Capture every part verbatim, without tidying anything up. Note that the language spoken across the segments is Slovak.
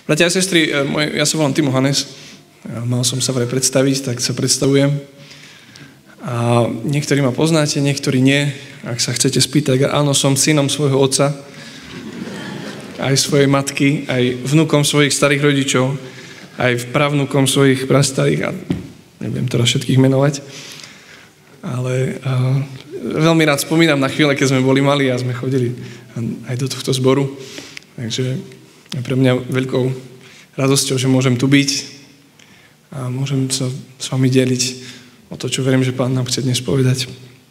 Bratia a sestry, môj, ja sa volám Timo Hanes. Mal som sa vraj predstaviť, tak sa predstavujem. A niektorí ma poznáte, niektorí nie. Ak sa chcete spýtať, áno, som synom svojho otca, aj svojej matky, aj vnukom svojich starých rodičov, aj pravnukom svojich prastarých, a neviem teraz všetkých menovať. Ale uh, veľmi rád spomínam na chvíle, keď sme boli malí a sme chodili aj do tohto zboru. Takže je pre mňa veľkou radosťou, že môžem tu byť a môžem sa s vami deliť o to, čo verím, že Pán nám chce dnes povedať.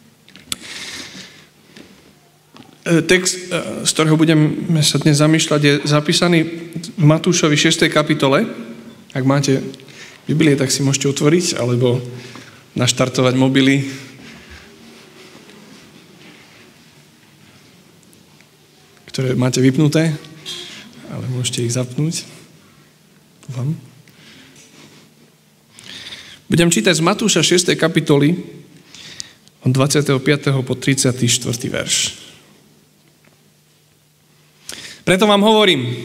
Text, z ktorého budeme sa dnes zamýšľať, je zapísaný v Matúšovi šiestej kapitole. Ak máte Biblie, tak si môžete otvoriť alebo naštartovať mobily. Ktoré máte vypnuté, ale môžete ich zapnúť. Dúfam. Budem čítať z Matúša šiestej kapitoly od dvadsiateho piateho po tridsiaty štvrtý verš. Preto vám hovorím,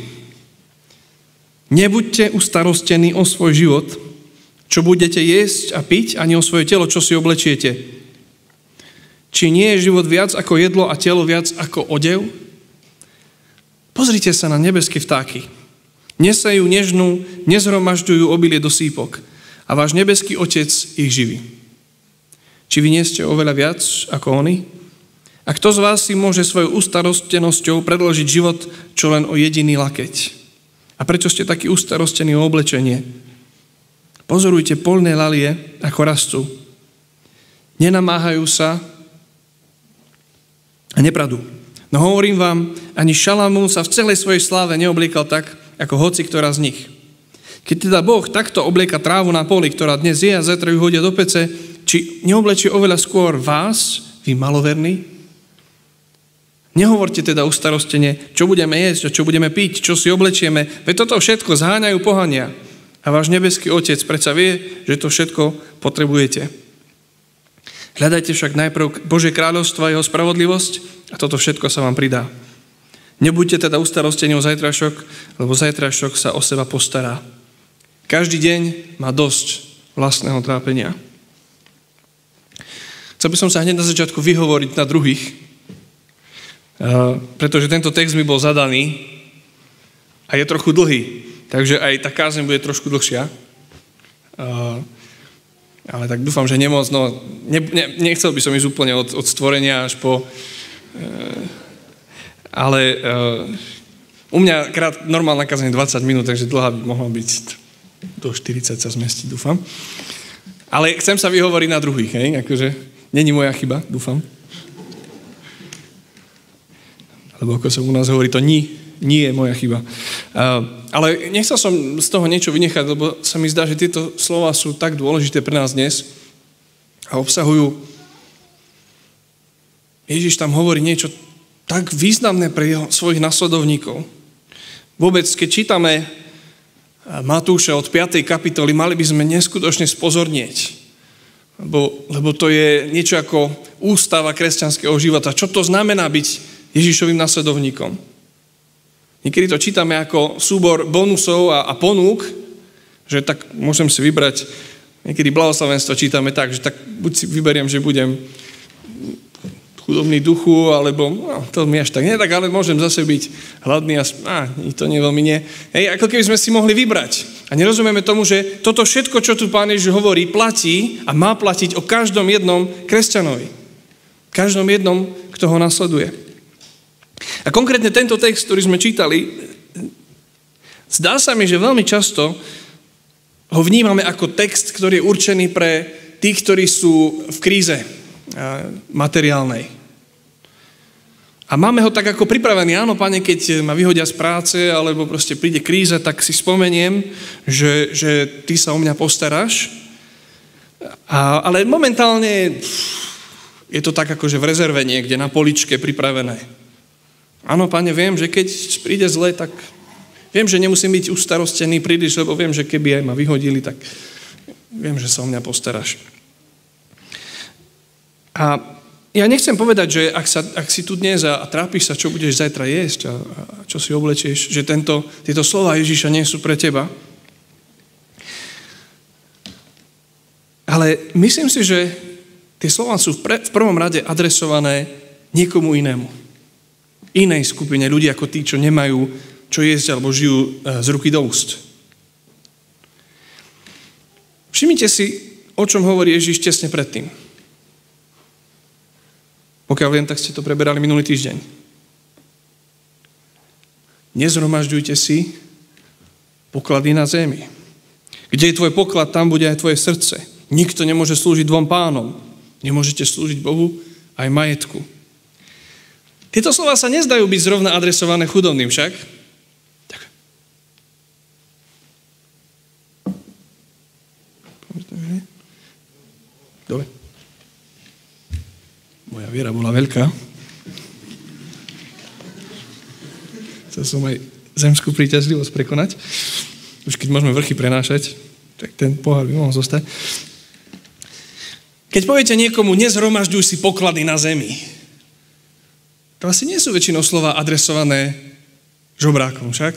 nebuďte ustarostení o svoj život, čo budete jesť a piť, ani o svoje telo, čo si oblečiete. Či nie je život viac ako jedlo a telo viac ako odev? Pozrite sa na nebeské vtáky. Nesajú, nežnú, nezhromažďujú obilie do sípok. A váš nebeský Otec ich živí. Či vy nie ste oveľa viac ako oni? A kto z vás si môže svojou ustarostenosťou predložiť život, čo len o jediný lakeť? A prečo ste takí ustarostení o oblečenie? Pozorujte poľné lalie, ako rastú. Nenamáhajú sa a nepradú. No hovorím vám, ani Šalamún sa v celej svojej sláve neobliekal tak, ako hoci ktorá z nich. Keď teda Boh takto oblieka trávu na poli, ktorá dnes je a zajtra ju hodia do pece, či neoblečie oveľa skôr vás, vy maloverní? Nehovorte teda ustarostene, čo budeme jesť a čo budeme piť, čo si oblečieme, veď toto všetko zháňajú pohania. A váš nebeský Otec predsa vie, že to všetko potrebujete. Hľadajte však najprv Božie kráľovstvo a jeho spravodlivosť a toto všetko sa vám pridá. Nebuďte teda ustarostení o zajtrašok, lebo zajtrašok sa o seba postará. Každý deň má dosť vlastného trápenia. Chcel by som sa hneď na začiatku vyhovoriť na druhých, pretože tento text mi bol zadaný a je trochu dlhý, takže aj tá kázeň bude trošku dlhšia. Ale tak dúfam, že nemoc, no ne, ne, nechcel by som ísť úplne od, od stvorenia až po... E, ale e, u mňa krát normálna kázeň je dvadsať minút, takže dlhá by mohla byť do štyridsať sa zmestiť, dúfam. Ale chcem sa vyhovoriť na druhých, hej, akože není moja chyba, dúfam. Alebo ako sa u nás hovorí, to nie, nie je moja chyba. Uh, ale nechcel som z toho niečo vynechať, lebo sa mi zdá, že tieto slova sú tak dôležité pre nás dnes a obsahujú... Ježiš tam hovorí niečo tak významné pre jeho, svojich nasledovníkov. Vôbec, keď čítame Matúša od piatej kapitoly, mali by sme neskutočne spozornieť, lebo, lebo to je niečo ako ústava kresťanského života. Čo to znamená byť Ježišovým nasledovníkom? Niekedy to čítame ako súbor bonusov a, a ponúk, že tak môžem si vybrať, niekedy blahoslavenstvo čítame tak, že tak buď si vyberiem, že budem chudobný duchu, alebo no, to mi až tak nie, tak ale môžem zase byť hladný a á, to nie veľmi nie. Hej, ako keby sme si mohli vybrať. A nerozumieme tomu, že toto všetko, čo tu Pán Ježiš hovorí, platí a má platiť o každom jednom kresťanovi. Každom jednom, kto ho nasleduje. A konkrétne tento text, ktorý sme čítali, zdá sa mi, že veľmi často ho vnímame ako text, ktorý je určený pre tých, ktorí sú v kríze materiálnej. A máme ho tak ako pripravený. Áno, Pane, keď ma vyhodia z práce alebo proste príde kríza, tak si spomeniem, že, že ty sa o mňa postaráš. A, ale momentálne je to tak akože v rezerve niekde na poličke pripravené. Áno, Pane, viem, že keď príde zle, tak viem, že nemusím byť ustarostený príliš, lebo viem, že keby aj ma vyhodili, tak viem, že sa o mňa postaráš. A Ja nechcem povedať, že ak, sa, ak si tu dnes a, a trápiš sa, čo budeš zajtra jesť a, a čo si oblečieš, že tento, tieto slova Ježiša nie sú pre teba. Ale myslím si, že tie slova sú v, pre, v prvom rade adresované niekomu inému. Inej skupine ľudí ako tí, čo nemajú čo jesť alebo žijú z ruky do úst. Všimnite si, o čom hovorí Ježiš tesne predtým. Pokiaľ viem, tak ste to preberali minulý týždeň. Nezhromažďujte si poklady na zemi. Kde je tvoj poklad, tam bude aj tvoje srdce. Nikto nemôže slúžiť dvom pánom. Nemôžete slúžiť Bohu aj majetku. Tieto slova sa nezdajú byť zrovna adresované chudobným však. Tak. Dobre. Moja viera bola veľká. Chcel som aj zemskú príťažlivosť prekonať. Už keď môžeme vrchy prenášať, tak ten pohár by mohol zostať. Keď poviete niekomu, nezhromažďuj si poklady na zemi, to asi nie sú väčšinou slova adresované žobrákom, však?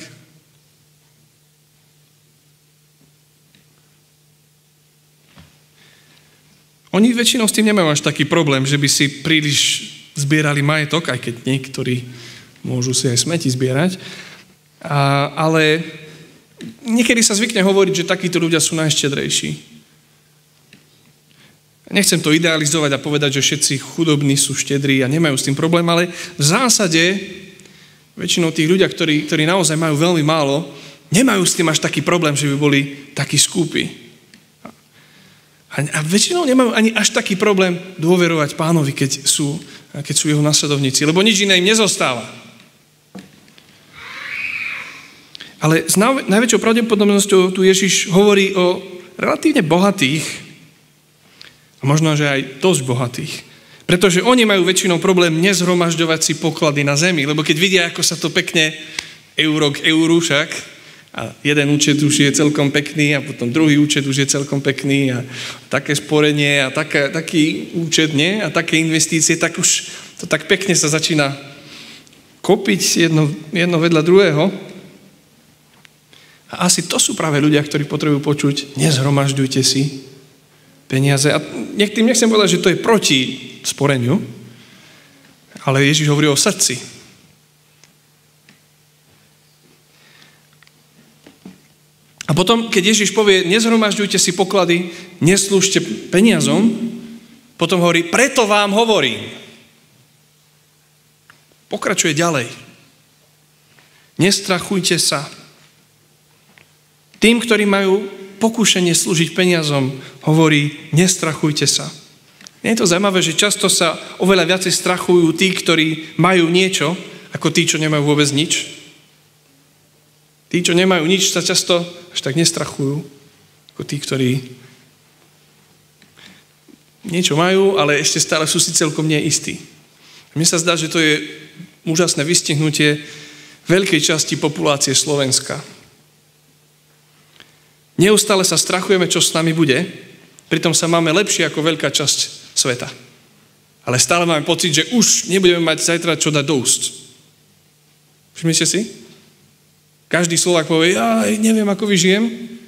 Oni väčšinou s tým nemajú až taký problém, že by si príliš zbierali majetok, aj keď niektorí môžu si aj smeti zbierať. A, ale niekedy sa zvykne hovoriť, že takíto ľudia sú najštedrejší. Nechcem to idealizovať a povedať, že všetci chudobní sú štedrí a nemajú s tým problém, ale v zásade väčšinou tých ľudia, ktorí, ktorí naozaj majú veľmi málo, nemajú s tým až taký problém, že by boli takí skúpi. A, a väčšinou nemajú ani až taký problém dôverovať Pánovi, keď sú, keď sú jeho nasledovníci, lebo nič iné im nezostáva. Ale s najväčšou pravdepodobnosťou tu Ježiš hovorí o relatívne bohatých, a možno, že aj dosť bohatých. Pretože oni majú väčšinou problém nezhromažďovať si poklady na zemi, lebo keď vidia, ako sa to pekne euro k euru však, a jeden účet už je celkom pekný a potom druhý účet už je celkom pekný a také sporenie a taká, taký účet, nie? A také investície, tak už to tak pekne sa začína kopiť jedno, jedno vedľa druhého. A asi to sú práve ľudia, ktorí potrebujú počuť, nezhromažďujte si peniaze. A tým nechcem povedať, že to je proti sporeniu, ale Ježiš hovorí o srdci. A potom, keď Ježiš povie, nezhromažďujte si poklady, neslúžte peniazom, potom hovorí, preto vám hovorím. Pokračuje ďalej. Nestrachujte sa. Tým, ktorí majú pokúšanie slúžiť peniazom, hovorí, nestrachujte sa. Nie je to zaujímavé, že často sa oveľa viacej strachujú tí, ktorí majú niečo, ako tí, čo nemajú vôbec nič. Tí, čo nemajú nič, sa často až tak nestrachujú, ako tí, ktorí niečo majú, ale ešte stále sú si celkom neistí. Mne sa zdá, že to je úžasné vystihnutie veľkej časti populácie Slovenska. Neustále sa strachujeme, čo s nami bude, pritom sa máme lepšie ako veľká časť sveta. Ale stále máme pocit, že už nebudeme mať zajtra čo dať do úst. Všimnite si? Každý Slovák povie, ja neviem, ako vyžijem.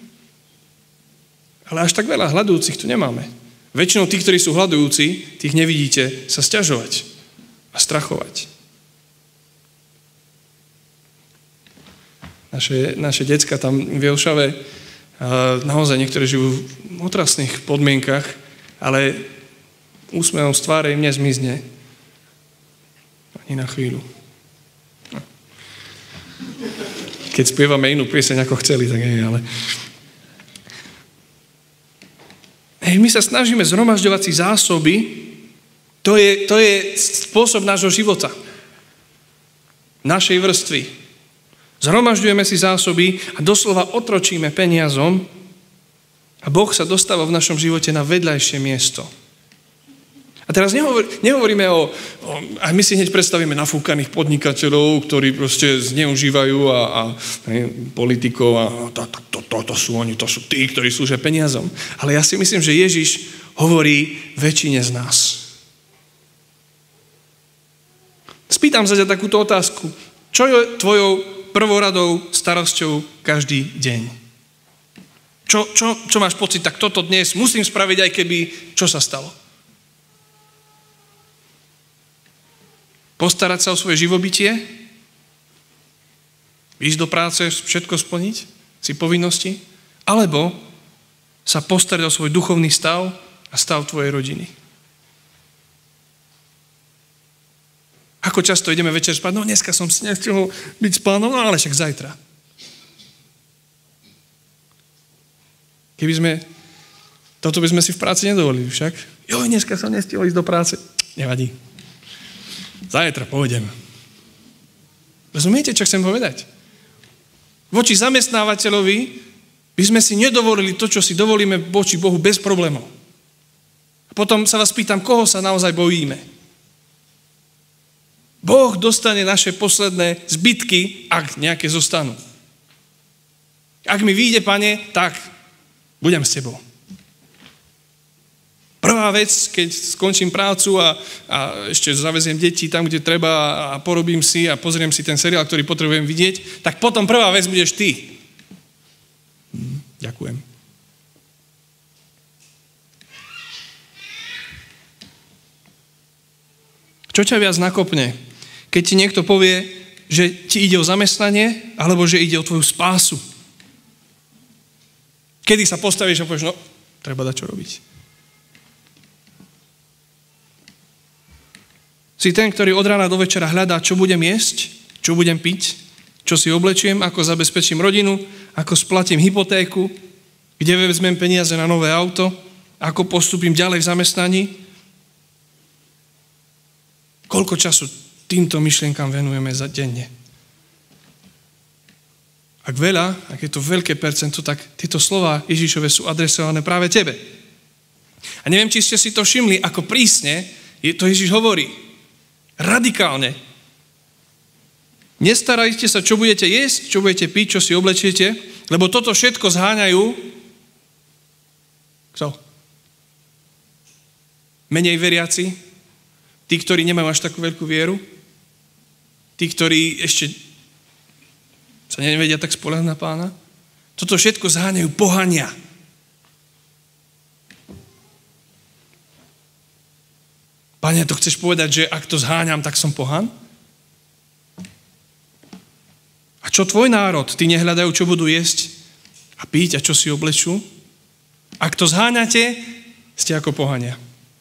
Ale až tak veľa hľadujúcich tu nemáme. Väčšinou tých, ktorí sú hľadujúci, tých nevidíte sa sťažovať a strachovať. Naše, naše decka tam v Jelšave naozaj niektorí žijú v otrasných podmienkach, ale úsmevom z tváre im nezmizne. Ani na chvíľu. No. Keď spievame inú pieseň, ako chceli, tak nie, ale... Hej, my sa snažíme zhromažďovať si zásoby, to je, to je spôsob nášho života. Našej vrstvy. Zhromažďujeme si zásoby a doslova otročíme peniazom a Boh sa dostáva v našom živote na vedľajšie miesto. A teraz nehovor, nehovoríme o, o... A my si hneď predstavíme nafúkaných podnikateľov, ktorí proste zneužívajú a, a ne, politikov a to, to, to, to, to sú oni, to sú tí, ktorí slúžia peniazom. Ale ja si myslím, že Ježiš hovorí väčšine z nás. Spýtam sa ťa takúto otázku. Čo je tvojou prvoradou starosťou každý deň? Čo, čo, čo máš pocit, tak toto dnes musím spraviť, aj keby, čo sa stalo? Postarať sa o svoje živobytie? Ísť do práce, všetko splniť? Si povinnosti? Alebo sa postarať o svoj duchovný stav a stav tvojej rodiny? Ako často ideme večer spať? No dneska som si nechcel byť s pánom, no ale však zajtra. Keby sme, toto by sme si v práci nedovolili však. Jo, dneska som nestihol ísť do práce. Nevadí. Zajtra pôjdem. Rozumiete, čo chcem povedať? Voči zamestnávateľovi by sme si nedovolili to, čo si dovolíme voči Bohu bez problémov. A potom sa vás pýtam, koho sa naozaj bojíme? Boh dostane naše posledné zbytky, ak nejaké zostanú. Ak mi vyjde, Pane, tak budem s tebou. Prvá vec, keď skončím prácu a, a ešte zaveziem deti tam, kde treba a porobím si a pozriem si ten seriál, ktorý potrebujem vidieť, tak potom prvá vec budeš ty. Hm, ďakujem. Čo ťa viac nakopne? Keď ti niekto povie, že ti ide o zamestnanie, alebo že ide o tvoju spásu. Kedy sa postavíš a povieš, no, treba dať čo robiť. Si ten, ktorý od rána do večera hľadá, čo budem jesť, čo budem piť, čo si oblečiem, ako zabezpečím rodinu, ako splatím hypotéku, kde vezmem peniaze na nové auto, ako postupím ďalej v zamestnaní. Koľko času týmto myšlienkam venujeme za denne? Ak veľa, ak je to veľké percento, tak tieto slova Ježišove sú adresované práve tebe. A neviem, či ste si to všimli, ako prísne je to Ježiš hovorí. Radikálne. Nestarajte sa, čo budete jesť, čo budete piť, čo si oblečiete, lebo toto všetko zháňajú kto? Menej veriaci, tí, ktorí nemajú až takú veľkú vieru, tí, ktorí ešte sa nevedia tak spoľahnúť na Pána. Toto všetko zháňajú pohania. Pane, to chceš povedať, že ak to zháňam, tak som pohan? A čo tvoj národ? Tí nehľadajú, čo budú jesť a piť a čo si oblečú? Ak to zháňate, ste ako pohania.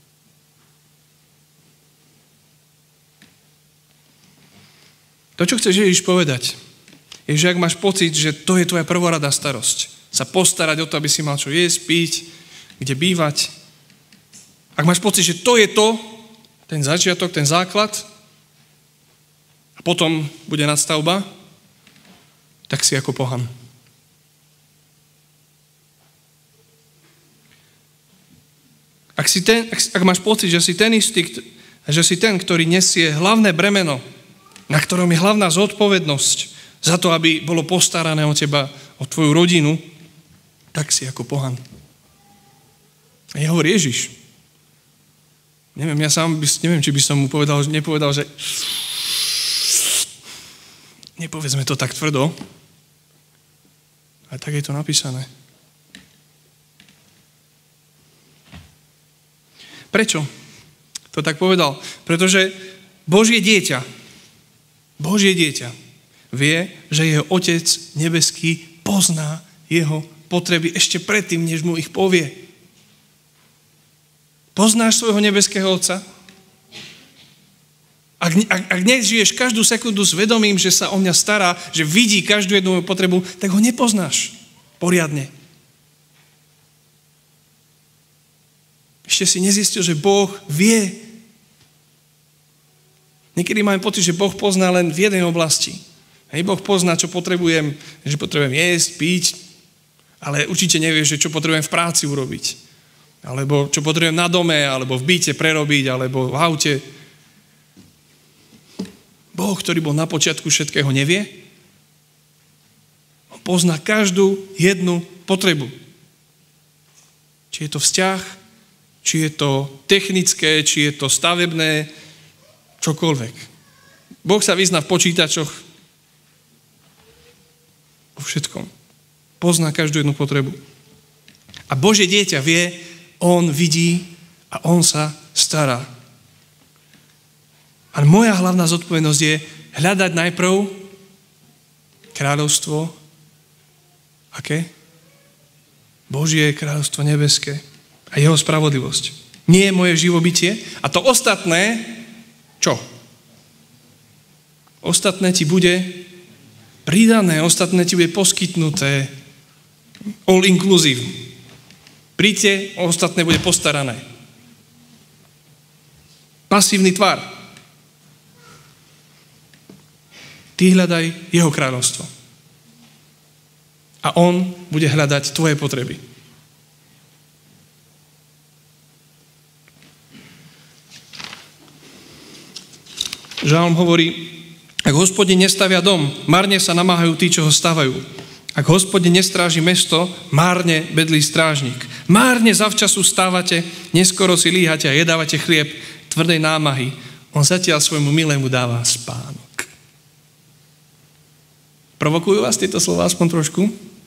To, čo chceš Ježiš povedať, je, že ak máš pocit, že to je tvoja prvoradá starosť, sa postarať o to, aby si mal čo jesť, piť, kde bývať. Ak máš pocit, že to je to, ten začiatok, ten základ, a potom bude nadstavba, tak si ako pohan. Ak, si ten, ak, ak máš pocit, že si ten istý, že si ten, ktorý nesie hlavné bremeno, na ktorom je hlavná zodpovednosť za to, aby bolo postarané o teba, o tvoju rodinu, tak si ako pohan. A ja hovorí Ježiš. Neviem, ja sám by, neviem, či by som mu povedal, nepovedal, že nepovedzme to tak tvrdo, ale tak je to napísané. Prečo to tak povedal? Pretože Božie dieťa, Božie dieťa vie, že jeho Otec nebeský pozná jeho potreby ešte predtým, než mu ich povie. Poznáš svojho nebeského Otca? Ak, ak, ak nežiješ každú sekundu s vedomím, že sa o mňa stará, že vidí každú jednu moju potrebu, tak ho nepoznáš poriadne. Ešte si nezistil, že Boh vie. Niekedy máme pocit, že Boh pozná len v jednej oblasti. Hej, Boh pozná, čo potrebujem, že potrebujem jesť, piť, ale určite nevie, že čo potrebujem v práci urobiť. Alebo čo potrebujem na dome, alebo v byte prerobiť, alebo v aute. Boh, ktorý bol na počiatku všetkého, nevie? On pozná každú jednu potrebu. Či je to vzťah, či je to technické, či je to stavebné, čokoľvek. Boh sa vyzná v počítačoch. Vo všetkom. Pozná každú jednu potrebu. A Božie dieťa vie, on vidí a on sa stará. A moja hlavná zodpovednosť je hľadať najprv kráľovstvo. Aké? Božie kráľovstvo nebeské a jeho spravodlivosť. Nie je moje živobytie. A to ostatné, čo? Ostatné ti bude pridané, ostatné ti bude poskytnuté. All inclusive. Príďte, ostatné bude postarané. Pasívny tvar. Ty hľadaj jeho kráľovstvo. A on bude hľadať tvoje potreby. Žalm hovorí, ak Hospodin nestavia dom, marne sa namáhajú tí, čo ho stavajú. Ak Hospodin nestráži mesto, márne bedlí strážnik. Márne zavčasu stávate, neskoro si líhate a jedávate chlieb tvrdej námahy. On zatiaľ svojmu milému dáva spánok. Provokujú vás tieto slova aspoň trošku?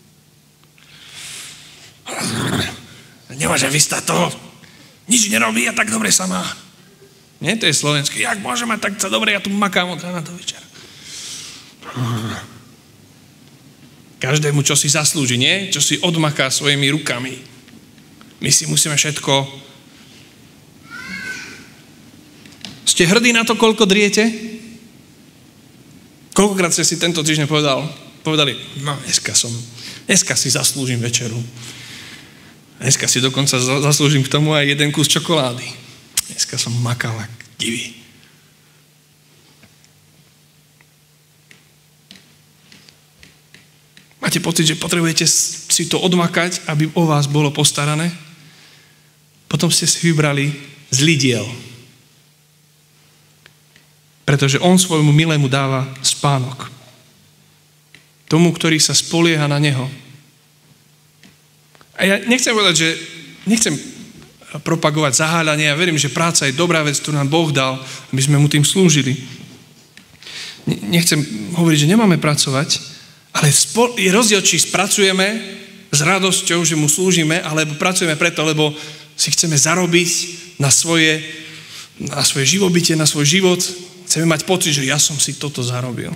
Nemôže vystať toho. Nič nerobí a tak dobre sa má. Nie, to je slovenské. Jak môže mať tak sa dobre, ja tu makám od rána do večera. Každému, čo si zaslúži, nie? Čo si odmaká svojimi rukami. My si musíme všetko. Ste hrdí na to, koľko driete? Koľkokrát ste si tento týždeň povedal, povedali, no dneska som, dneska si zaslúžim večeru. Dneska si dokonca zaslúžim k tomu aj jeden kus čokolády. Dneska som makal jak divý. Máte pocit, že potrebujete si to odmakať, aby o vás bolo postarané? Potom ste si vybrali zlý diel. Pretože on svojmu milému dáva spánok. Tomu, ktorý sa spolieha na neho. A ja nechcem povedať, že nechcem propagovať zaháľanie. Ja verím, že práca je dobrá vec, ktorú nám Boh dal, aby sme mu tým slúžili. Nechcem hovoriť, že nemáme pracovať, ale je rozdiel, či spracujeme s radosťou, že mu slúžime, alebo pracujeme preto, lebo si chceme zarobiť na svoje, na svoje živobytie, na svoj život. Chceme mať pocit, že ja som si toto zarobil.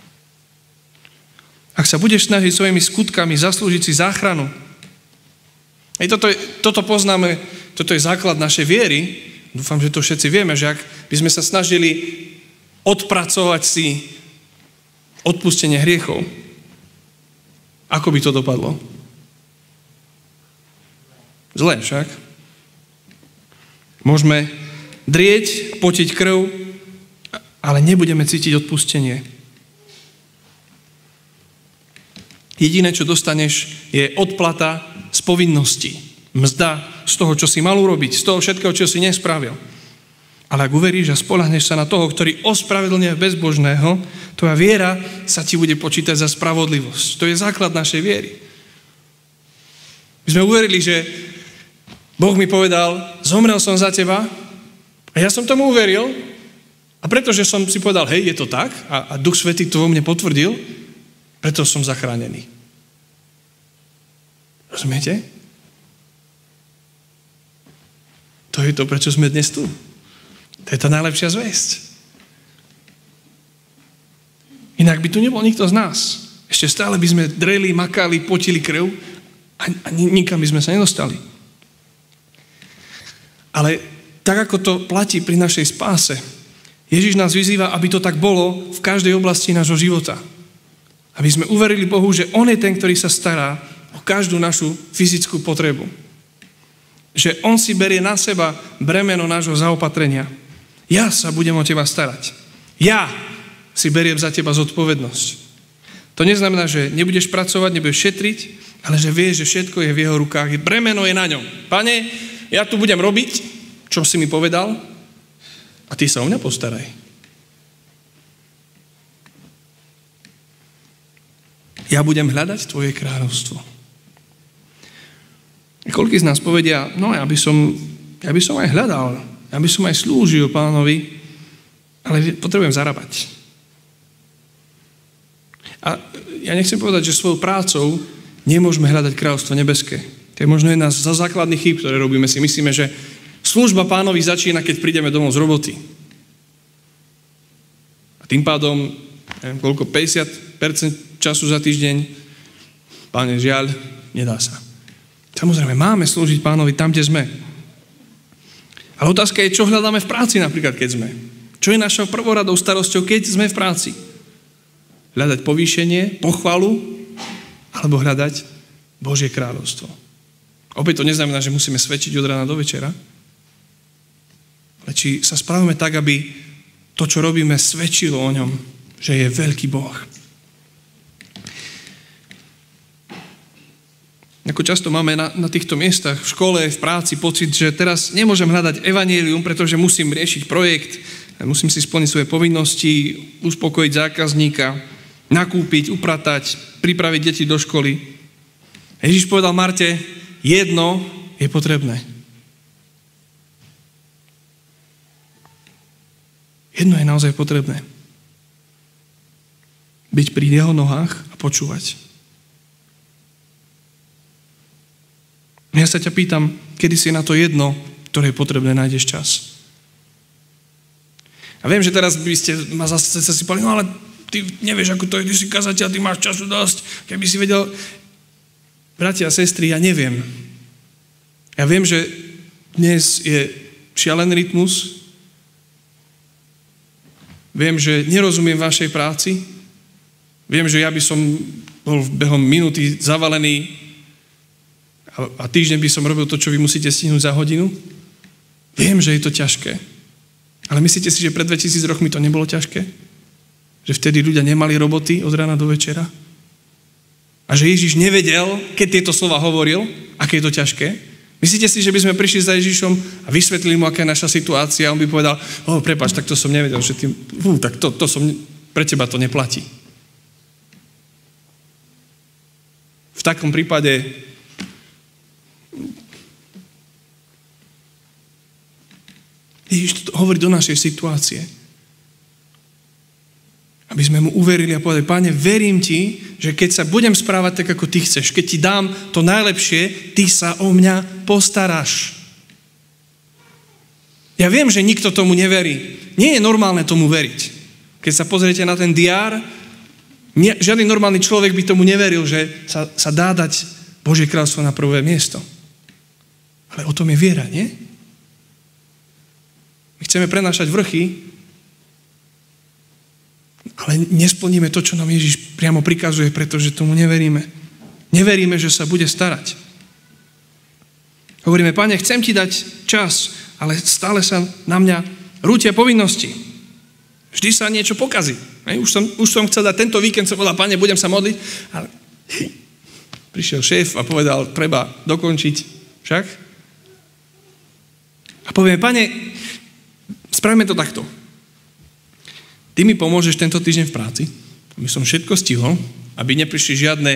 Ak sa budeš snažiť svojimi skutkami zaslúžiť si záchranu, aj toto, toto poznáme, toto je základ našej viery. Dúfam, že to všetci vieme, že ak by sme sa snažili odpracovať si odpustenie hriechov, ako by to dopadlo? Zle však. Môžeme drieť, potiť krv, ale nebudeme cítiť odpustenie. Jediné, čo dostaneš, je odplata z povinnosti. Mzda z toho, čo si mal urobiť, z toho všetkého, čo si nespravil. Ale ak uveríš a spoľahneš sa na toho, ktorý ospravedlňuje bezbožného, tvoja viera sa ti bude počítať za spravodlivosť. To je základ našej viery. My sme uverili, že Boh mi povedal, zomrel som za teba a ja som tomu uveril a pretože som si povedal, hej, je to tak a, a Duch Svätý to vo mne potvrdil, preto som zachránený. Rozumiete? To je to, prečo sme dnes tu. To je tá najlepšia zvesť. Inak by tu nebol nikto z nás. Ešte stále by sme dreli, makali, potili krv a, a nikam by sme sa nedostali. Ale tak, ako to platí pri našej spáse, Ježiš nás vyzýva, aby to tak bolo v každej oblasti nášho života. Aby sme uverili Bohu, že On je ten, ktorý sa stará o každú našu fyzickú potrebu. Že On si berie na seba bremeno nášho zaopatrenia. Ja sa budem o teba starať. Ja si beriem za teba zodpovednosť. To neznamená, že nebudeš pracovať, nebudeš šetriť, ale že vieš, že všetko je v jeho rukách. Bremeno je na ňom. Pane, ja tu budem robiť, čo si mi povedal, a ty sa o mňa postaraj. Ja budem hľadať tvoje kráľovstvo. Koľký z nás povedia, no ja by som, ja by som aj hľadal, ja by som aj slúžil Pánovi, ale potrebujem zarábať. A ja nechcem povedať, že svojou prácou nemôžeme hľadať kráľovstvo nebeské. To je možno jedna z základných chýb, ktoré robíme si. Myslíme, že služba Pánovi začína, keď prídeme domov z roboty. A tým pádom, neviem koľko, päťdesiat percent času za týždeň, Páne, žiaľ, nedá sa. Samozrejme, máme slúžiť Pánovi tam, kde sme. Ale otázka je, čo hľadáme v práci napríklad, keď sme. Čo je našou prvoradou starosťou, keď sme v práci? Hľadať povýšenie, pochvalu, alebo hľadať Božie kráľovstvo. Opäť to neznamená, že musíme svedčiť od rána do večera, ale či sa správame tak, aby to, čo robíme, svedčilo o ňom, že je veľký Boh. Ako často máme na, na týchto miestach, v škole, v práci pocit, že teraz nemôžem hľadať evanjelium, pretože musím riešiť projekt, musím si splniť svoje povinnosti, uspokojiť zákazníka, nakúpiť, upratať, pripraviť deti do školy. Ježiš povedal Marte, jedno je potrebné. Jedno je naozaj potrebné. Byť pri jeho nohách a počúvať. Ja sa ťa pýtam, kedy si na to jedno, ktoré je potrebné, nájdeš čas. A viem, že teraz by ste ma zase si povedali, no ale ty nevieš, ako to je, ty si kazateľ, ty máš času dosť, keby si vedel. Bratia a sestry, ja neviem. Ja viem, že dnes je šialený rytmus. Viem, že nerozumiem vašej práci. Viem, že ja by som bol behom minúty zavalený a týždeň by som robil to, čo vy musíte stihnúť za hodinu. Viem, že je to ťažké. Ale myslíte si, že pred dvetisíc rokmi to nebolo ťažké? Že vtedy ľudia nemali roboty od rána do večera? A že Ježiš nevedel, keď tieto slova hovoril, aké je to ťažké? Myslíte si, že by sme prišli za Ježišom a vysvetlili mu, aká je naša situácia a on by povedal, oh, prepáč, tak to som nevedel, že ty, uh, tak to, to som, pre teba to neplatí. V takom prípade Ježiš hovorí do našej situácie. Aby sme mu uverili a povedali, Páne, verím ti, že keď sa budem správať tak, ako ty chceš, keď ti dám to najlepšie, ty sa o mňa postaráš. Ja viem, že nikto tomu neverí. Nie je normálne tomu veriť. Keď sa pozriete na ten diár, nie, žiadny normálny človek by tomu neveril, že sa, sa dá dať Božie kráľovstvo na prvé miesto. Ale o tom je viera, nie? My chceme prenášať vrchy, ale nesplníme to, čo nám Ježiš priamo prikazuje, pretože tomu neveríme. Neveríme, že sa bude starať. Hovoríme, Pane, chcem ti dať čas, ale stále sa na mňa rútia povinnosti. Vždy sa niečo pokazí. Už som, už som chcel dať tento víkend, som povedal, Pane, budem sa modliť, ale prišiel šéf a povedal, treba dokončiť však. A povieme, Pane, spravíme to takto. Ty mi pomôžeš tento týždeň v práci, aby som všetko stihol, aby neprišli žiadne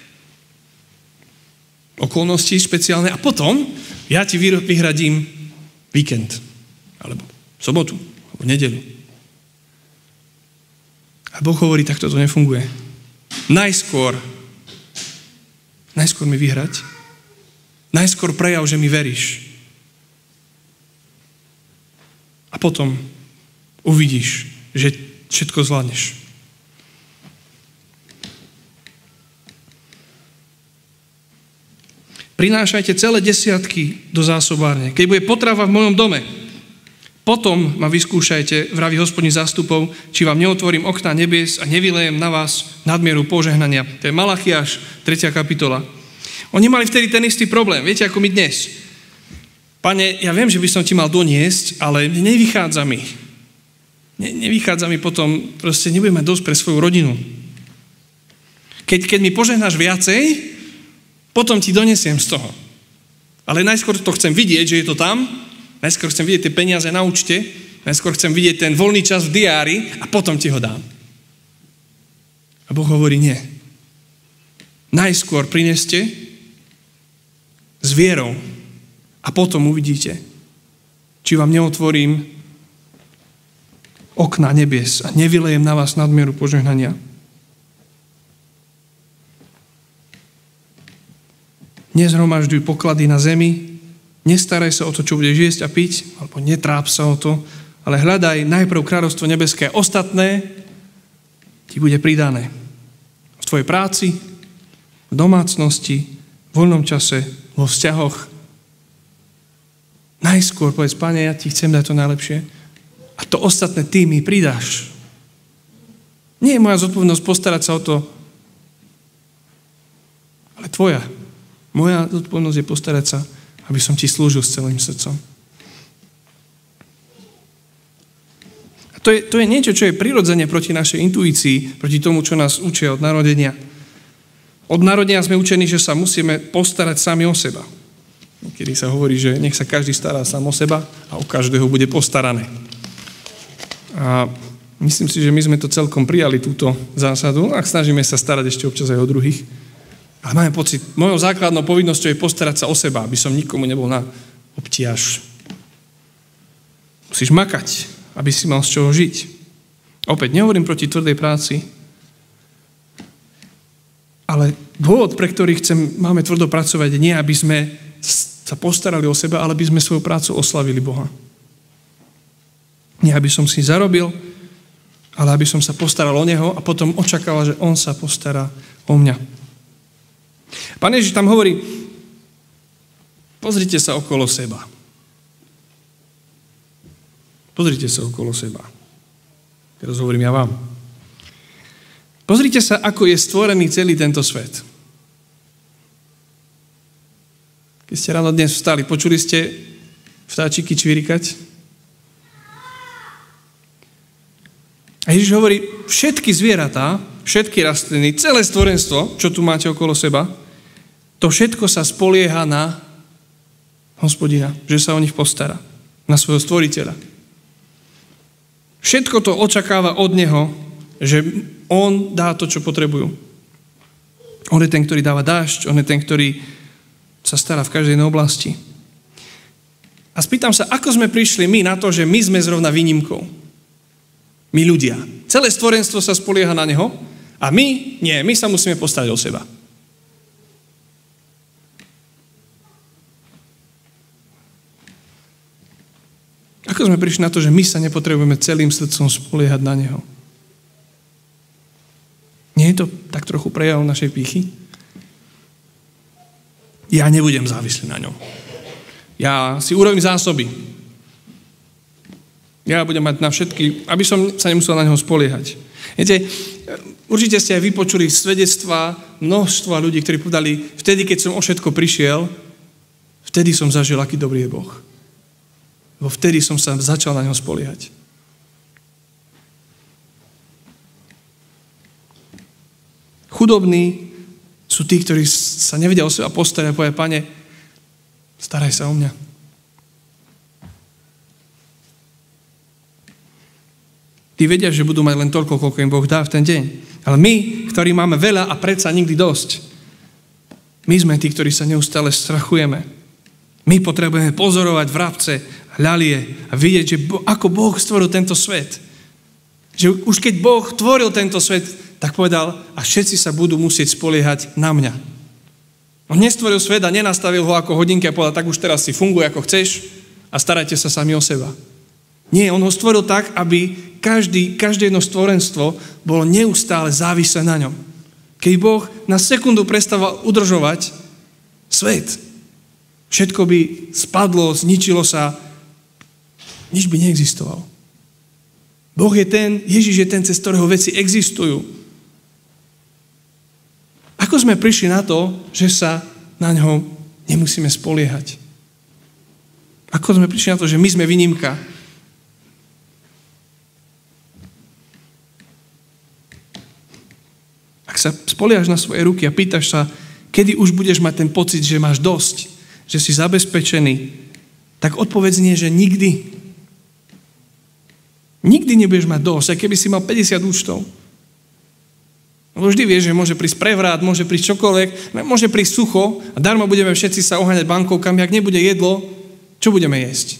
okolnosti špeciálne a potom ja ti vyhradím víkend, alebo sobotu, alebo nedeľu. A Boh hovorí, takto to nefunguje. Najskôr, najskôr mi vyhrať, najskôr prejav, že mi veríš. A potom uvidíš, že všetko zvládneš. Prinášajte celé desiatky do zásobárne. Keď bude potrava v mojom dome, potom ma vyskúšajte, vraví Hospodin zástupov, či vám neotvorím okná nebies a nevylejem na vás nadmieru požehnania. To je Malachiáš, tretia kapitola. Oni mali vtedy ten istý problém. Viete, ako my dnes. Pane, ja viem, že by som ti mal doniesť, ale nevychádza mi. Ne, nevychádza mi potom, proste nebudem mať dosť pre svoju rodinu. Keď, keď mi požehnáš viacej, potom ti donesiem z toho. Ale najskôr to chcem vidieť, že je to tam, najskôr chcem vidieť tie peniaze na účte, najskôr chcem vidieť ten voľný čas v diári a potom ti ho dám. A Boh hovorí, nie. Najskôr prineste s vierou a potom uvidíte, či vám neotvorím okná nebies a nevylejem na vás nadmieru požehnania. nezhromažďuj poklady na zemi, nestaraj sa o to, čo budeš jesť a piť, alebo netráp sa o to, ale hľadaj najprv kráľovstvo nebeské. Ostatné ti bude pridané. V tvojej práci, v domácnosti, v voľnom čase, vo vzťahoch. Najskôr povedz, Pane, ja ti chcem dať to najlepšie a to ostatné ty mi pridáš. Nie je moja zodpovednosť postarať sa o to, ale tvoja. Moja zodpovednosť je postarať sa, aby som ti slúžil s celým srdcom. A to je, to je niečo, čo je prirodzene proti našej intuícii, proti tomu, čo nás učia od narodenia. Od narodenia sme učení, že sa musíme postarať sami o seba. Kedy sa hovorí, že nech sa každý stará sám o seba a o každého bude postarané. A myslím si, že my sme to celkom prijali, túto zásadu, a snažíme sa starať ešte občas aj o druhých. Ale máme pocit, mojou základnou povinnosťou je postarať sa o seba, aby som nikomu nebol na obtiaž. Musíš makať, aby si mal z čoho žiť. Opäť, nehovorím proti tvrdej práci, ale dôvod, pre ktorý chcem, máme tvrdo pracovať, nie aby sme sa postarali o seba, ale aby sme svoju prácu oslavili Boha. Nie aby som si zarobil, ale aby som sa postaral o Neho a potom očakával, že On sa postará o mňa. Pán Ježiš tam hovorí, pozrite sa okolo seba. Pozrite sa okolo seba. Teraz hovorím ja vám. Pozrite sa, ako je stvorený celý tento svet. Keď ste ráno dnes vstali, počuli ste vtáčiky čvirikať? A Ježiš hovorí, všetky zvieratá, všetky rastliny, celé stvorenstvo, čo tu máte okolo seba, to všetko sa spolieha na Hospodina, že sa o nich postará, na svojho stvoriteľa. Všetko to očakáva od Neho, že On dá to, čo potrebujú. On je ten, ktorý dáva dážď, On je ten, ktorý sa stará v každej oblasti. A spýtam sa, ako sme prišli my na to, že my sme zrovna výnimkou? My ľudia. Celé stvorenstvo sa spolieha na Neho a my, nie, my sa musíme postarať o seba. Ako sme prišli na to, že my sa nepotrebujeme celým srdcom spoliehať na Neho? Nie je to tak trochu prejav našej pýchy? Ja nebudem závislý na ňom. Ja si urobím zásoby. Ja budem mať na všetky, aby som sa nemusel na neho spoliehať. Viete, určite ste aj vypočuli svedectvá množstva ľudí, ktorí povedali, vtedy, keď som o všetko prišiel, vtedy som zažil, aký dobrý je Boh. Lebo vtedy som sa začal na neho spoliehať. Chudobní sú tí, ktorí sa nevedia o seba postarať a povedia, Pane, staraj sa o mňa. Tí vedia, že budú mať len toľko, koľko im Boh dá v ten deň. Ale my, ktorí máme veľa a predsa nikdy dosť, my sme tí, ktorí sa neustále strachujeme. My potrebujeme pozorovať vrabce, hľalie a vidieť, že bo, ako Boh stvoril tento svet. Že už keď Boh tvoril tento svet, tak povedal, a všetci sa budú musieť spoliehať na mňa. On nestvoril svet a nenastavil ho ako hodinky a povedal, tak už teraz si funguj ako chceš a starajte sa sami o seba. Nie, on ho stvoril tak, aby každý, každé jedno stvorenstvo bolo neustále závislé na ňom. Keď Boh na sekundu prestával udržovať svet, všetko by spadlo, zničilo sa, nič by neexistovalo. Boh je ten, Ježiš je ten, cez ktorého veci existujú. Ako sme prišli na to, že sa na ňo nemusíme spoliehať? Ako sme prišli na to, že my sme výnimka? Ak sa spoliehaš na svoje ruky a pýtaš sa, kedy už budeš mať ten pocit, že máš dosť, že si zabezpečený, tak odpovedz nie, že nikdy. Nikdy nebudeš mať dosť, aj keby si mal päťdesiat účtov. Lebo vždy vieš, že môže prísť prevrat, môže prísť čokoľvek, môže prísť sucho a darmo budeme všetci sa oháňať bankovkami, ak nebude jedlo, čo budeme jesť?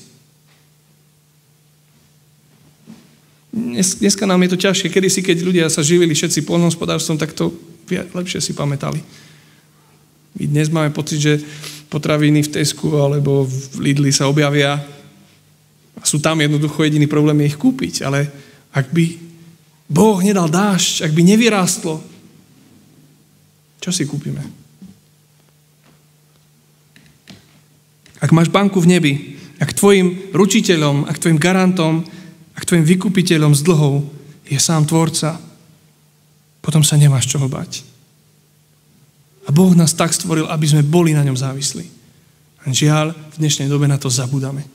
Dnes, dneska nám je to ťažšie. Kedysi, keď ľudia sa živili všetci poľnohospodárstvom, tak to lepšie si pamätali. My dnes máme pocit, že potraviny v Tesku alebo v Lidli sa objavia a sú tam jednoducho jediný problém je ich kúpiť. Ale ak by Boh nedal dážď, ak by nevyrástlo, čo si kúpime? Ak máš banku v nebi, ak tvojim ručiteľom, ak tvojim garantom, ak tvojim vykupiteľom z dlhov je sám Tvorca, potom sa nemáš čoho bať. A Boh nás tak stvoril, aby sme boli na ňom závislí. A žiaľ, v dnešnej dobe na to zabudáme.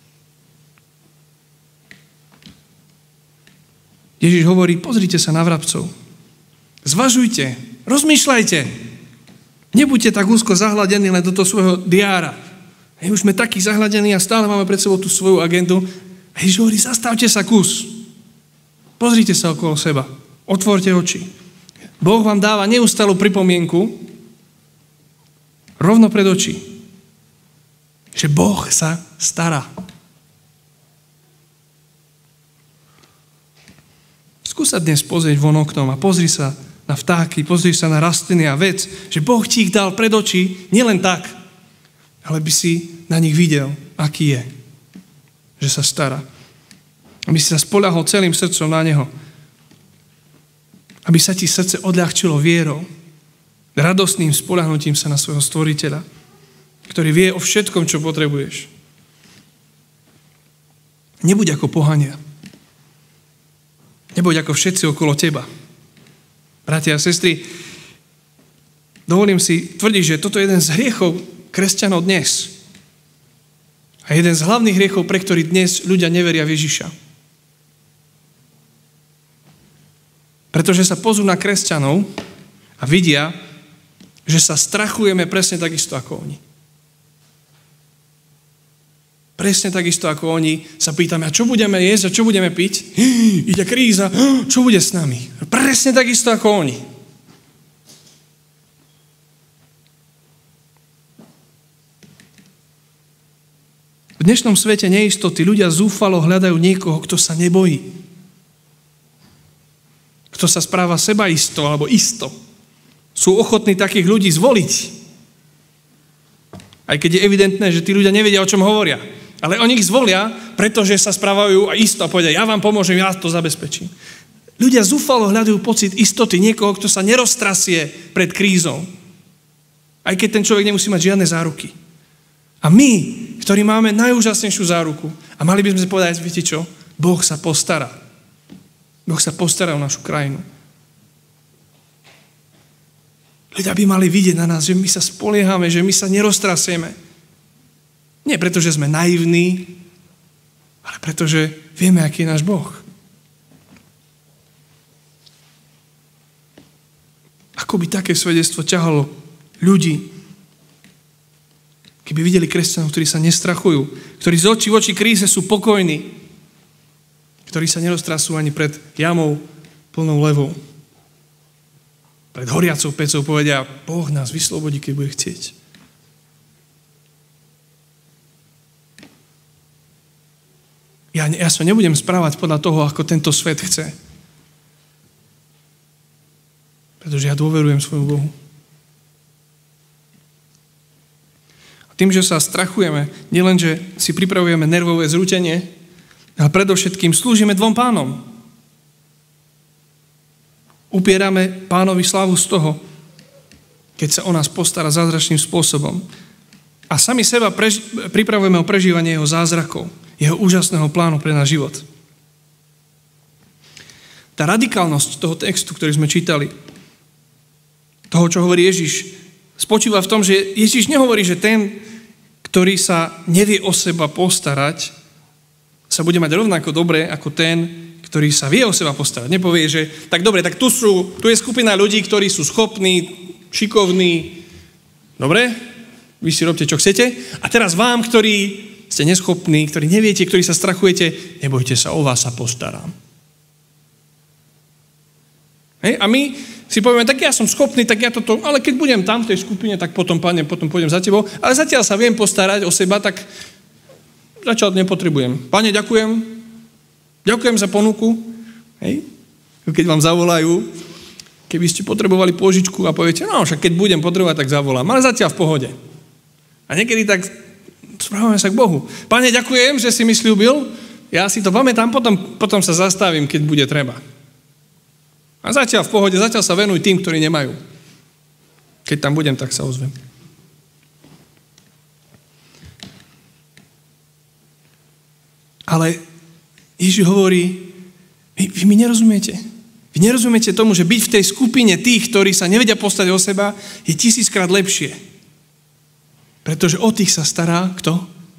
Ježiš hovorí, pozrite sa na vrabcov. Zvažujte, rozmýšľajte. Nebuďte tak úzko zahladení len do toho svojho diára. Hej, už sme takí zahladení a stále máme pred sebou tú svoju agendu. A Ježiš hovorí, zastavte sa kus. Pozrite sa okolo seba. Otvorte oči. Boh vám dáva neustalú pripomienku rovno pred oči. Že Boh sa stará. Skús sa dnes pozrieť von oknom a pozri sa na vtáky, pozri sa na rastliny a vec, že Boh ti ich dal pred oči, nielen tak, ale by si na nich videl, aký je. Že sa stará. Aby si sa spoľahol celým srdcom na Neho. Aby sa ti srdce odľahčilo vierou, radostným spoľahnutím sa na svojho Stvoriteľa, ktorý vie o všetkom, čo potrebuješ. Nebuď ako pohania. Nebuď ako všetci okolo teba. Bratia a sestry, dovolím si tvrdiť, že toto je jeden z hriechov kresťanov dnes. A jeden z hlavných hriechov, pre ktorý dnes ľudia neveria v Ježiša. Pretože sa pozrú na kresťanov a vidia, že sa strachujeme presne takisto ako oni. Presne takisto ako oni sa pýtame, a čo budeme jesť a čo budeme piť? Ide kríza, čo bude s nami? Presne takisto ako oni. V dnešnom svete neistoty ľudia zúfalo hľadajú niekoho, kto sa nebojí. Kto sa správa sebaisto alebo isto. Sú ochotní takých ľudí zvoliť. Aj keď je evidentné, že tí ľudia nevedia, o čom hovoria. Ale oni ich zvolia, pretože sa správajú a isto a povedia, ja vám pomôžem, ja to zabezpečím. Ľudia zúfalo hľadajú pocit istoty niekoho, kto sa neroztrasie pred krízou. Aj keď ten človek nemusí mať žiadne záruky. A my, ktorí máme najúžasnejšiu záruku, a mali by sme povedať, viete čo? Boh sa postará. Boh sa postará o našu krajinu. Ľudia by mali vidieť na nás, že my sa spoliehame, že my sa neroztrasieme. Nie preto, že sme naivní, ale preto, že vieme, aký je náš Boh. Ako by také svedectvo ťahalo ľudí, keby videli kresťanov, ktorí sa nestrachujú, ktorí z očí v oči kríze sú pokojní, ktorí sa neroztrasú ani pred jamou plnou levou. Pred horiacou pecou povedia, Boh nás vyslobodí, keď bude chcieť. Ja, ja sa nebudem správať podľa toho, ako tento svet chce. Pretože ja dôverujem svojmu Bohu. A tým, že sa strachujeme, nielen, že si pripravujeme nervové zrútenie, ale predovšetkým slúžime dvom pánom. Upierame pánovi slávu z toho, keď sa o nás postará zázračným spôsobom. A sami seba prež- pripravujeme o prežívanie jeho zázrakov, jeho úžasného plánu pre náš život. Tá radikálnosť toho textu, ktorý sme čítali, toho, čo hovorí Ježiš, spočíva v tom, že Ježiš nehovorí, že ten, ktorý sa nevie o seba postarať, sa bude mať rovnako dobre ako ten, ktorý sa vie o seba postarať. Nepovie, že tak dobre, tak tu, sú, tu je skupina ľudí, ktorí sú schopní, šikovní. Dobre? Vy si robte, čo chcete. A teraz vám, ktorí ste neschopní, ktorí neviete, ktorí sa strachujete, nebojte sa, o vás sa postarám. Hej? A my si povieme, tak ja som schopný, tak ja toto, ale keď budem tam v tej skupine, tak potom, Pane, potom pôjdem za tebou. Ale zatiaľ sa viem postarať o seba, tak zatiaľ nepotrebujem. Pane, ďakujem. Ďakujem za ponuku. Hej? Keď vám zavolajú Keby ste potrebovali pôžičku a poviete, no však keď budem potrebovať, tak zavolám. Ale zatiaľ v pohode. A niekedy tak správame sa k Bohu. Pane, ďakujem, že si mi sľúbil. Ja si to pamätám, potom, potom sa zastavím, keď bude treba. A zatiaľ v pohode, zatiaľ sa venuj tým, ktorí nemajú. Keď tam budem, tak sa ozvem. Ale Ježiš hovorí, vy, vy mi nerozumiete. Vy nerozumiete tomu, že byť v tej skupine tých, ktorí sa nevedia postať o seba, je tisíckrát lepšie. Pretože o tých sa stará kto?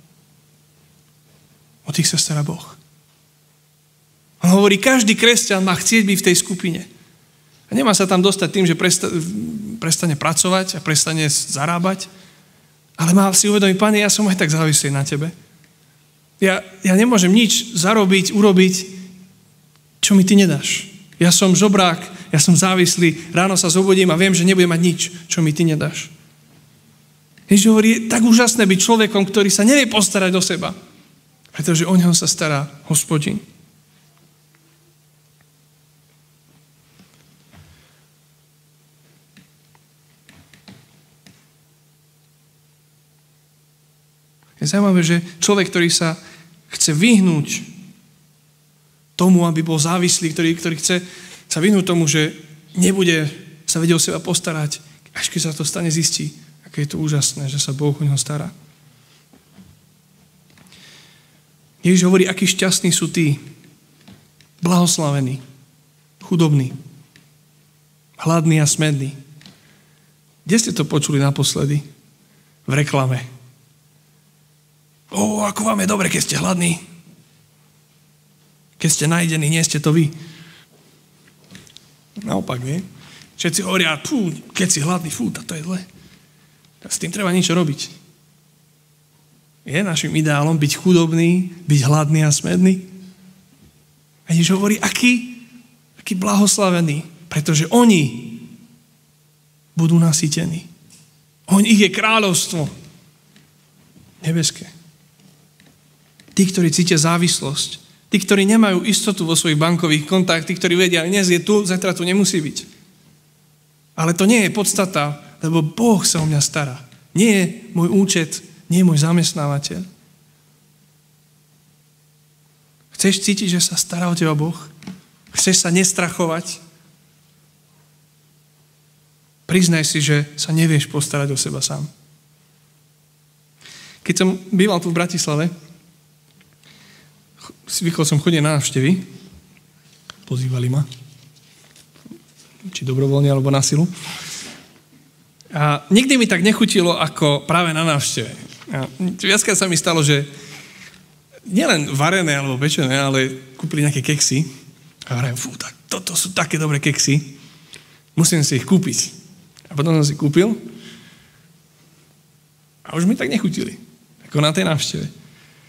O tých sa stará Boh. On hovorí, každý kresťan má chcieť byť v tej skupine. A nemá sa tam dostať tým, že presta- prestane pracovať a prestane zarábať, ale má si uvedomiť, Pane, ja som aj tak závislý na Tebe. Ja, ja nemôžem nič zarobiť, urobiť, čo mi Ty nedáš. Ja som žobrák, ja som závislý, ráno sa zobudím a viem, že nebudem mať nič, čo mi Ty nedáš. Ježiš hovorí, je tak úžasné byť človekom, ktorý sa nevie postarať o seba, pretože o neho sa stará Hospodin. Je zaujímavé, že človek, ktorý sa chce vyhnúť tomu, aby bol závislý, ktorý, ktorý chce sa vyhnúť tomu, že nebude sa vedieť o seba postarať, až keď sa to stane, zistí, aké je to úžasné, že sa Boh o neho stará. Ježiš hovorí, akí šťastní sú tí, blahoslavení, chudobní, hladní a smední. Kde ste to počuli naposledy? V reklame. Ó, ako vám je dobre, keď ste hladní. Keď ste najdení, nie ste to vy. Naopak, nie? Všetci hovoria, pú, keď si hladný, fú, to je zle. Tak s tým treba niečo robiť. Je našim ideálom byť chudobný, byť hladný a smedný? A Ježiš hovorí, aký, aký blahoslavený, pretože oni budú nasýtení. On, ich je kráľovstvo nebeské. Tí, ktorí cítia závislosť, tí, ktorí nemajú istotu vo svojich bankových kontách, tí, ktorí vedia, dnes je tu, zajtra tu nemusí byť. Ale to nie je podstata, lebo Boh sa o mňa stará. Nie je môj účet, nie je môj zamestnávateľ. Chceš cítiť, že sa stará o teba Boh? Chceš sa nestrachovať? Priznaj si, že sa nevieš postarať o seba sám. Keď som býval tu v Bratislave, zvykol som chodiť na návštevy. Pozývali ma. Či dobrovoľne, alebo na silu. A nikdy mi tak nechutilo, ako práve na návšteve. A viackrát sa mi stalo, že nielen varené alebo pečené, ale kúpili nejaké keksy. A hovorím, fú, tak, toto sú také dobré keksy. Musím si ich kúpiť. A potom som si kúpil. A už mi tak nechutili. Ako na tej návšteve.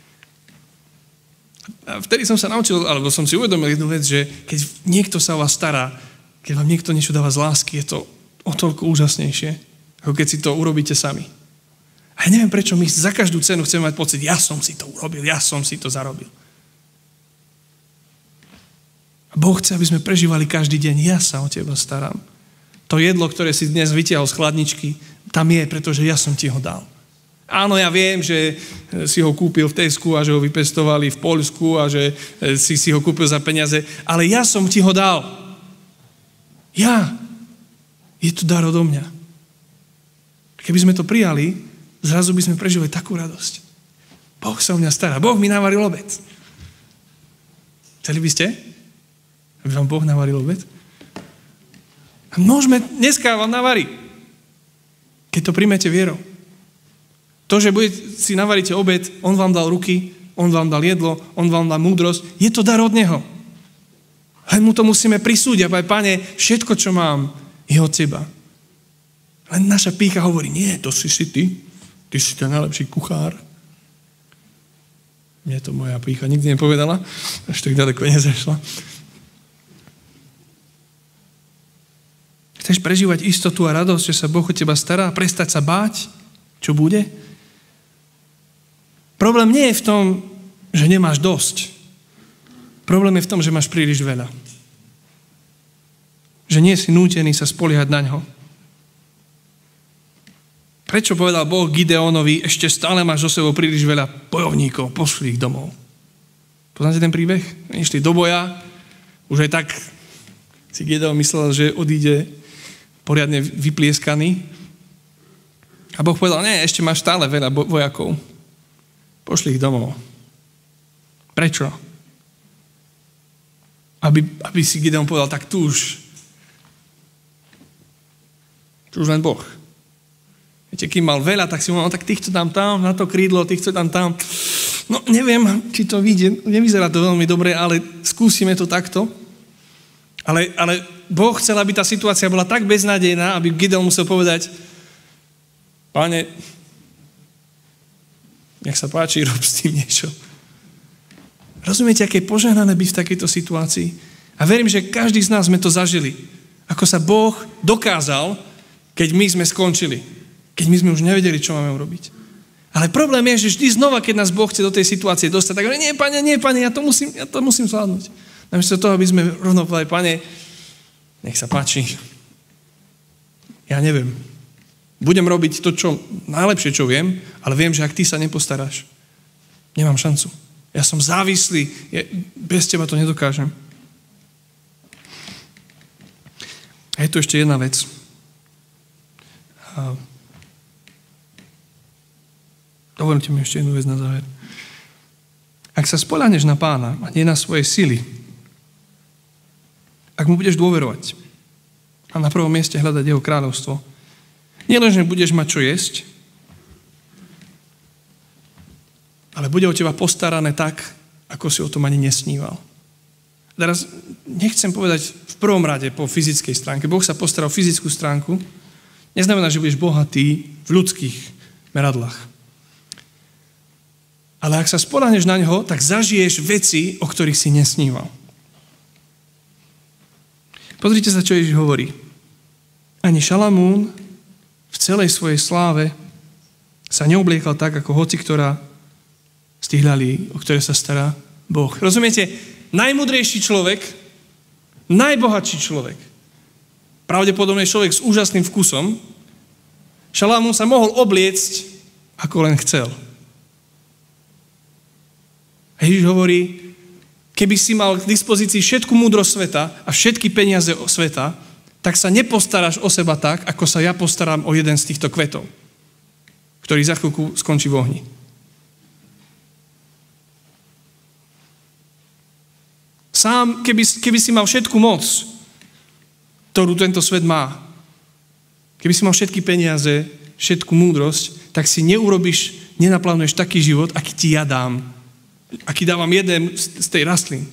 A vtedy som sa naučil, alebo som si uvedomil jednu vec, že keď niekto sa o vás stará, keď vám niekto niečo dáva z lásky, je to o toľko úžasnejšie, ako keď si to urobíte sami. A ja neviem, prečo my za každú cenu chceme mať pocit, ja som si to urobil, ja som si to zarobil. A Boh chce, aby sme prežívali každý deň, ja sa o teba starám. To jedlo, ktoré si dnes vytiahol z chladničky, tam je, pretože ja som ti ho dal. Áno, ja viem, že si ho kúpil v Tesku a že ho vypestovali v Poľsku a že si si ho kúpil za peniaze, ale ja som ti ho dal. Ja. Je to dar odo mňa. Keby sme to prijali, zrazu by sme prežili takú radosť. Boh sa o mňa stará. Boh mi navaril obed. Chceli by ste? Aby vám Boh navaril obed? A môžeme, dneska vám navarí. Keď to príjmete vierou. To, že bude, si navaríte obed, on vám dal ruky, on vám dal jedlo, on vám dal múdrosť, je to dar od neho. Len mu to musíme prisúdiť a povedať, Pane, všetko, čo mám, je od teba. Len naša pýcha hovorí, nie, to si si ty, ty si ten najlepší kuchár. Mne to moja pýcha nikdy nepovedala, až tak ďaleko nezešla. Chceš prežívať istotu a radosť, že sa Boh o teba stará, prestať sa báť, čo bude? Problém nie je v tom, že nemáš dosť. Problém je v tom, že máš príliš veľa. že nie si nútený sa spoliehať na ňo. Prečo povedal Boh Gideonovi, ešte stále máš so sebou príliš veľa bojovníkov, pošli ich domov. Poznáte ten príbeh? Išli do boja, už aj tak si Gideon myslel, že odíde poriadne vyplieskaný. A Boh povedal, nie, ešte máš stále veľa vojakov. Pošli ich domov. Prečo? Aby, aby si Gideon povedal, tak tu už tu už len Boh. Viete, kým mal veľa, tak si mal, no tak týchto dám tam, na to krídlo, týchto dám tam. No neviem, či to vyjde, nevyzerá to veľmi dobre, ale skúsime to takto. Ale, ale Boh chcel, aby tá situácia bola tak beznádejná, aby Gideon musel povedať, Pane, nech sa páči, rob s tým niečo. Rozumiete, aké je požehnané byť v takejto situácii? A verím, že každý z nás sme to zažili. Ako sa Boh dokázal, keď my sme skončili. Keď my sme už nevedeli, čo máme urobiť. Ale problém je, že vždy znova, keď nás Boh chce do tej situácie dostať, tak hovorí, nie, Pane, nie, Pane, ja to musím, ja to musím zvládnuť. Namiesto toho, aby sme rovno povedali, Pane, nech sa páči. Ja neviem. Budem robiť to, čo najlepšie, čo viem, ale viem, že ak ty sa nepostaráš, nemám šancu. Ja som závislý, ja, bez teba to nedokážem. A je tu ešte jedna vec. A dovolte mi ešte jednu vec na záver. Ak sa spoľahneš na Pána a nie na svoje sily, ak mu budeš dôverovať a na prvom mieste hľadať jeho kráľovstvo, nielenže budeš mať čo jesť, ale bude o teba postarané tak, ako si o tom ani nesníval. Teraz nechcem povedať v prvom rade po fyzickej stránke. Boh sa postará o fyzickú stránku. Neznamená, že budeš bohatý v ľudských meradlách. Ale ak sa spoľahneš na ňo, tak zažiješ veci, o ktorých si nesníval. Pozrite sa, čo Ježiš hovorí. Ani Šalamún v celej svojej sláve sa neobliekal tak, ako hoci ktorá z tých ľalí, o ktoré sa stará Boh. Rozumiete? Najmudrejší človek, najbohatší človek, pravdepodobne človek s úžasným vkusom, Šalamún sa mohol obliecť, ako len chcel. A Ježiš hovorí, keby si mal k dispozícii všetku múdrosť sveta a všetky peniaze sveta, tak sa nepostaráš o seba tak, ako sa ja postaram o jeden z týchto kvetov, ktorý za chvíľku skončí v ohni. Sám, keby, keby si mal všetku moc, ktorú tento svet má, keby si mal všetky peniaze, všetku múdrosť, tak si neurobiš, nenaplánuješ taký život, aký ti ja dám. Aký dávam jeden z, z tej rastlín.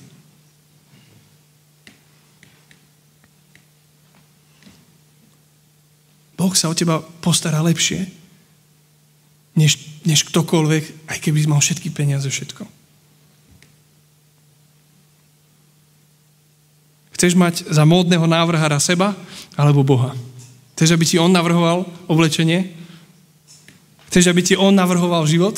Boh sa o teba postará lepšie, než, než ktokoľvek, aj keby mal všetky peniaze, všetko. Chceš mať za módneho návrhára seba alebo Boha? Chceš, aby ti on navrhoval oblečenie? Chceš, aby ti on navrhoval život?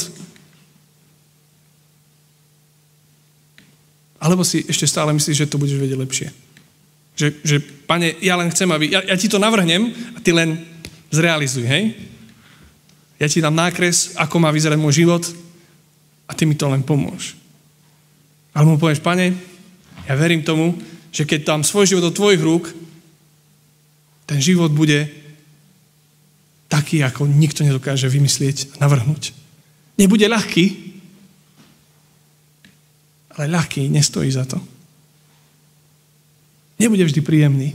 Alebo si ešte stále myslíš, že to budeš vedieť lepšie? Že, že Pane, ja len chcem, aby... Ja, ja ti to navrhnem a ty len zrealizuj, hej? Ja ti dám nákres, ako má vyzerať môj život a ty mi to len pomôž. Alebo mu povieš, Pane, ja verím tomu, že keď dám svoj život do tvojich rúk, ten život bude taký, ako nikto nedokáže vymyslieť a navrhnúť. Nebude ľahký, ale ľahký nestojí za to. Nebude vždy príjemný,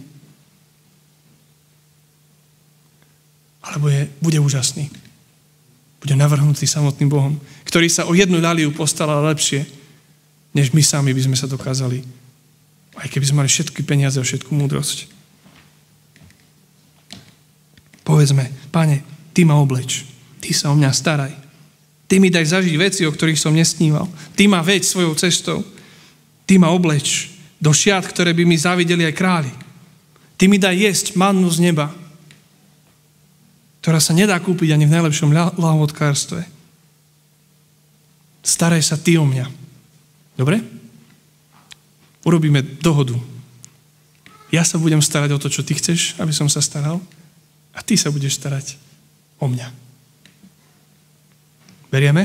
ale bude, bude úžasný. Bude navrhnutý samotným Bohom, ktorý sa o jednu ľaliu postaral lepšie, než my sami by sme sa dokázali. Aj keby sme mali všetky peniaze a všetku múdrosť. Povedzme, Pane, ty ma obleč, ty sa o mňa staraj. Ty mi daj zažiť veci, o ktorých som nesníval. Ty ma veď svojou cestou. Ty ma obleč do šiat, ktoré by mi závideli aj králi. Ty mi daj jesť mannu z neba, ktorá sa nedá kúpiť ani v najlepšom lahôdkárstve. Staraj sa ty o mňa. Dobre? Urobíme dohodu. Ja sa budem starať o to, čo ty chceš, aby som sa staral, a ty sa budeš starať o mňa. Berieme?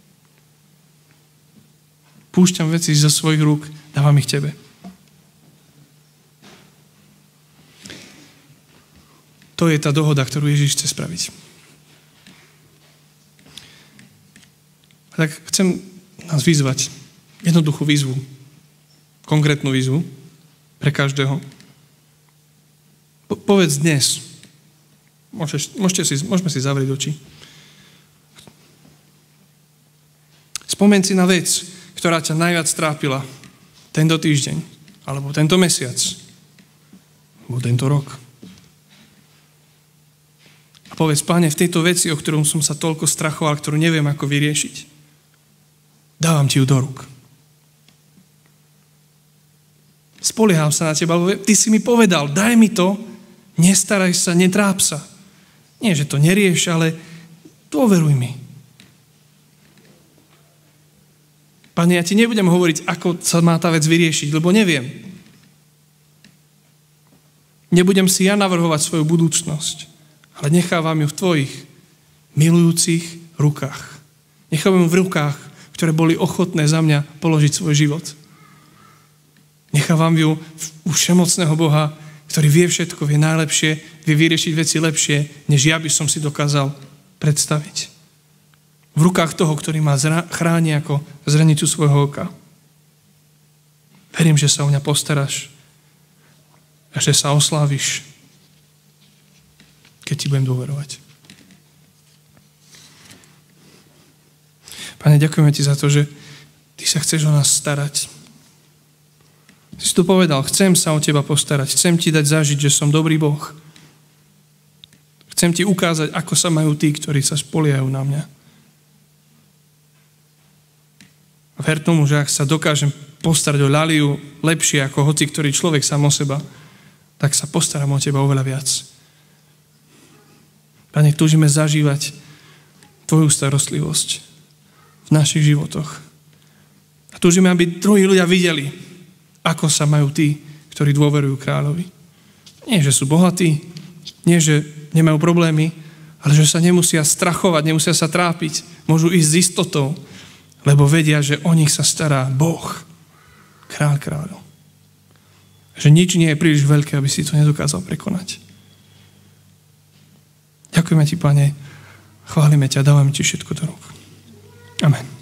Púšťam veci zo svojich rúk, dávam ich tebe. To je tá dohoda, ktorú Ježiš chce spraviť. A tak chcem nás vyzvať. Jednoduchú výzvu. Konkrétnu výzvu. Pre každého. Po- povedz dnes. Môžeš, môžete si, môžeme si zavrieť oči. Spomeň si na vec, ktorá ťa najviac trápila tento týždeň, alebo tento mesiac, alebo tento rok. A povedz, Páne, v tejto veci, o ktorom som sa toľko strachoval, ktorú neviem, ako vyriešiť, dávam ti ju do rúk. Spolieham sa na teba, lebo ty si mi povedal, daj mi to, nestaraj sa, netráp sa. Nie, že to nerieš, ale dôveruj mi. Pane, ja ti nebudem hovoriť, ako sa má tá vec vyriešiť, lebo neviem. Nebudem si ja navrhovať svoju budúcnosť, ale nechávam ju v tvojich milujúcich rukách. Nechávam ju v rukách, ktoré boli ochotné za mňa položiť svoj život. Nechávam ju u všemocného Boha, ktorý vie všetko, vie najlepšie, vie vyriešiť veci lepšie, než ja by som si dokázal predstaviť. V rukách toho, ktorý ma zra- chráni ako zrenicu svojho oka. Verím, že sa o mňa postaráš a že sa osláviš, keď ti budem dôverovať. Pane, ďakujeme ti za to, že ty sa chceš o nás starať. Ty si tu povedal, chcem sa o teba postarať, chcem ti dať zažiť, že som dobrý Boh. Chcem ti ukázať, ako sa majú tí, ktorí sa spoliehajú na mňa. A ver tomu, že ak sa dokážem postarať o Laliu lepšie ako hoci ktorý človek sám o seba, tak sa postaram o teba oveľa viac. Pane, túžime zažívať tvoju starostlivosť v našich životoch. A túžime, aby druhí ľudia videli, ako sa majú tí, ktorí dôverujú kráľovi. Nie, že sú bohatí, nie, že nemajú problémy, ale že sa nemusia strachovať, nemusia sa trápiť, môžu ísť s istotou, lebo vedia, že o nich sa stará Boh, kráľ kráľov. Že nič nie je príliš veľké, aby si to nedokázal prekonať. Ďakujeme ti, Pane, chválime ťa, dávame ti všetko do rúk. Amen.